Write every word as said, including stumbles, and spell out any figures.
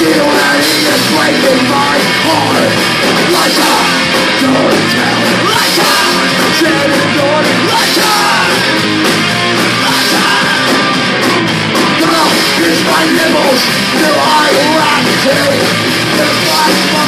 Feeling is breaking my heart. Lighter, don't tell. Lighter, shedding on. Lighter, lighter. Girl, kiss my nipples till I laugh. This life.